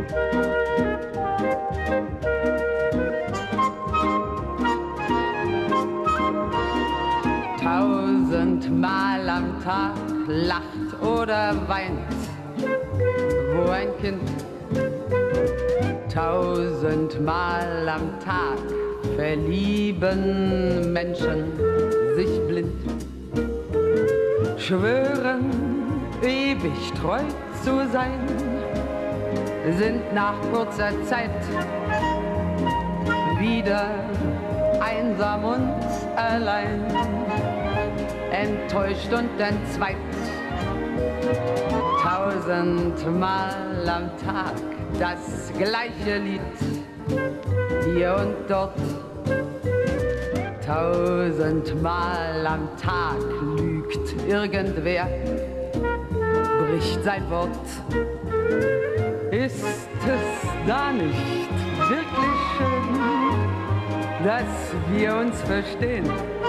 Tausendmal am Tag lacht oder weint, wo ein Kind. Tausendmal am Tag verlieben Menschen sich blind, schwören ewig treu zu sein, sind nach kurzer Zeit wieder einsam und allein, enttäuscht und entzweit. Tausendmal am Tag das gleiche Lied, hier und dort. Tausendmal am Tag lügt irgendwer, bricht sein Wort. Ist es da nicht wirklich schön, dass wir uns verstehen,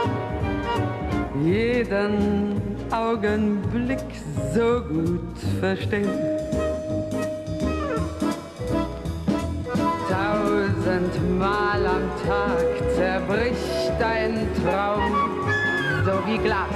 jeden Augenblick so gut verstehen? Tausendmal am Tag zerbricht ein Traum, so wie Glas.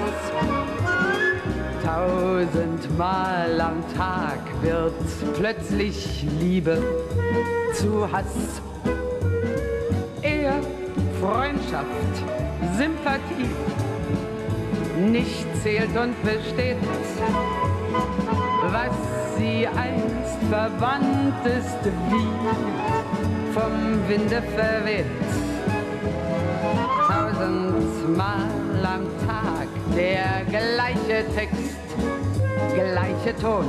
Tausendmal am Tag wird plötzlich Liebe zu Hass. Ehe, Freundschaft, Sympathie, nicht zählt und besteht, was sie einst verwandt ist, wie vom Winde verweht. Tausendmal am Tag der gleiche Text, gleiche Ton.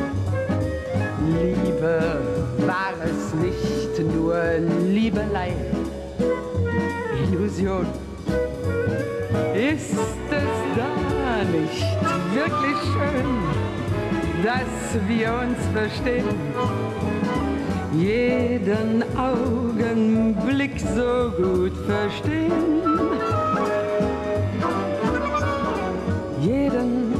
Liebe war es nicht, nur Liebelei, Illusion. Ist es da nicht wirklich schön, dass wir uns verstehen, jeden Augenblick so gut verstehen, jeden